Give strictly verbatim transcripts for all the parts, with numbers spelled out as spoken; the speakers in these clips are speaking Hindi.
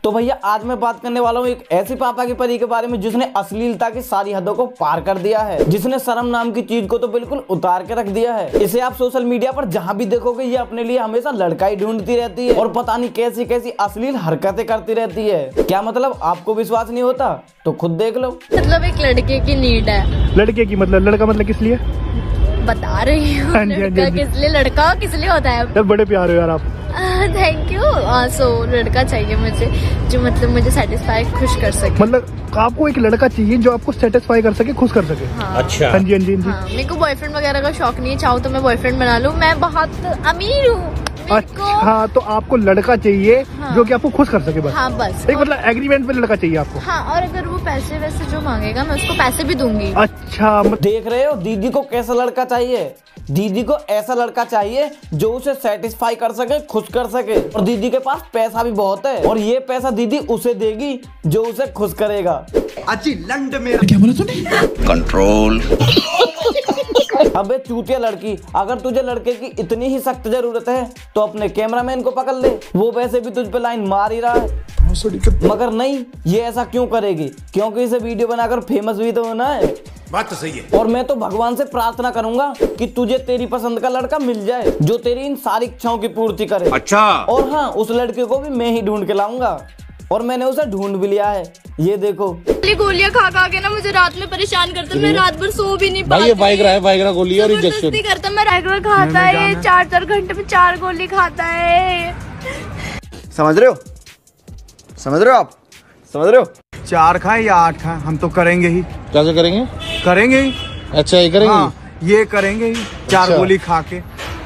तो भैया आज मैं बात करने वाला हूँ एक ऐसी पापा की परी के बारे में जिसने अश्लीलता की सारी हदों को पार कर दिया है, जिसने शर्म नाम की चीज को तो बिल्कुल उतार के रख दिया है। इसे आप सोशल मीडिया पर जहाँ भी देखोगे ये अपने लिए हमेशा लड़का ही ढूंढती रहती है और पता नहीं कैसी कैसी अश्लील हरकतें करती रहती है। क्या मतलब आपको विश्वास नहीं होता तो खुद देख लो। मतलब एक लड़के की नीड है। लड़के की मतलब लड़का मतलब किस लिए बता रही हूँ, लड़का किस लिए, लड़का किस लिए होता है। जब बड़े प्यार हो यार आप। Thank you. सो लड़का चाहिए मुझे जो मतलब मुझे सेटिस्फाई खुश कर सके। मतलब आपको एक लड़का चाहिए जो आपको सेटिस्फाई कर सके, खुश कर सके। हाँ। अच्छा हाँ जी हाँ जी हाँ जी। मेरे को बॉयफ्रेंड वगैरह का शौक नहीं है, चाहो तो मैं बॉयफ्रेंड बना लूँ, मैं बहुत अमीर हूँ। अच्छा हाँ, तो आपको लड़का चाहिए हाँ। जो कि आपको खुश कर सके बस। हाँ बस। एक मतलब एग्रीमेंट पे लड़का चाहिए आपको। हाँ, और अगर वो पैसे वैसे जो मांगेगा मैं उसको पैसे भी दूंगी। अच्छा देख रहे हो दीदी को कैसा लड़का चाहिए। दीदी को ऐसा लड़का चाहिए जो उसे सेटिस्फाई कर सके, खुश कर सके। और दीदी के पास पैसा भी बहुत है और ये पैसा दीदी उसे देगी जो उसे खुश करेगा। अच्छी लंड मेरा क्या बोला तूने? कंट्रोल। अबे चूतिया लड़की, अगर तुझे लड़के की इतनी ही सख्त जरूरत है तो अपने कैमरामैन को पकड़ ले, वो वैसे भी तुझ पे लाइन मार ही रहा है। मगर नहीं, ये ऐसा क्यों करेगी? क्योंकि इसे वीडियो बनाकर फेमस भी तो होना है। बात तो सही है। और मैं तो भगवान से प्रार्थना करूंगा कि तुझे तेरी पसंद का लड़का मिल जाए जो तेरी इन सारी इच्छाओं की पूर्ति करे। अच्छा। और हाँ, उस लड़के को भी मैं ही ढूंढ के लाऊंगा और मैंने उसे ढूंढ भी लिया है। ये देखो। गोलियां खा खा के ना मुझे रात में परेशान करता, मैं रात भर सो भी नहीं पाती। भाई ये वाइग्रा है, वाइग्रा गोली और इंजेक्शन करता। मैं रेगुलर खाता है, चार चार घंटे में चार गोली खाता है। समझ रहे हो? समझ रहे हो आप? समझ रहे हो? चार खाएं या आठ खाएं, हम तो करेंगे ही। कैसे करेंगे? करेंगे ही। अच्छा ये करेंगे? हाँ, ये करेंगे ही। चार अच्छा। गोली खा के।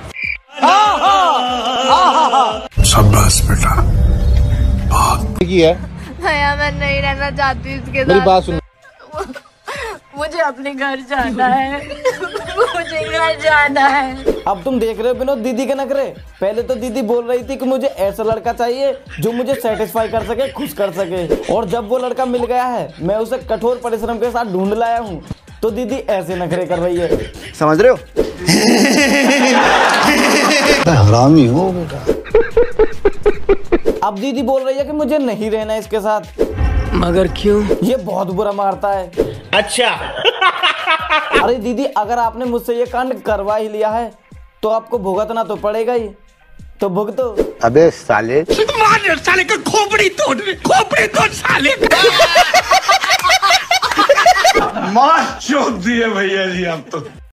शाबाश बेटा, की है। भैया मैं नहीं रहना चाहती इसके साथ। मेरी बात सुन। मुझे अपने घर जाना है। मुझे घर जाना है। अब तुम देख रहे हो विनोद दीदी के नखरे। पहले तो दीदी बोल रही थी कि मुझे ऐसा लड़का चाहिए जो मुझे सेटिस्फाई कर सके, खुश कर सके। और जब वो लड़का मिल गया है, मैं उसे कठोर परिश्रम के साथ ढूंढ लाया हूँ, तो दीदी ऐसे नखरे कर रही है। समझ रहे हो? हरामी हो बेटा। अब दीदी बोल रही है कि मुझे नहीं रहना इसके साथ। मगर क्यों? ये बहुत बुरा मारता है। अच्छा। अरे दीदी, अगर आपने मुझसे ये कांड करवा ही लिया है तो आपको भुगतना तो पड़ेगा ही, तो भुगतो। अबे साले, मार साले का खोपड़ी तोड़, खोपड़ी तोड़ साले। मार चौक दिए भैया जी आप तो।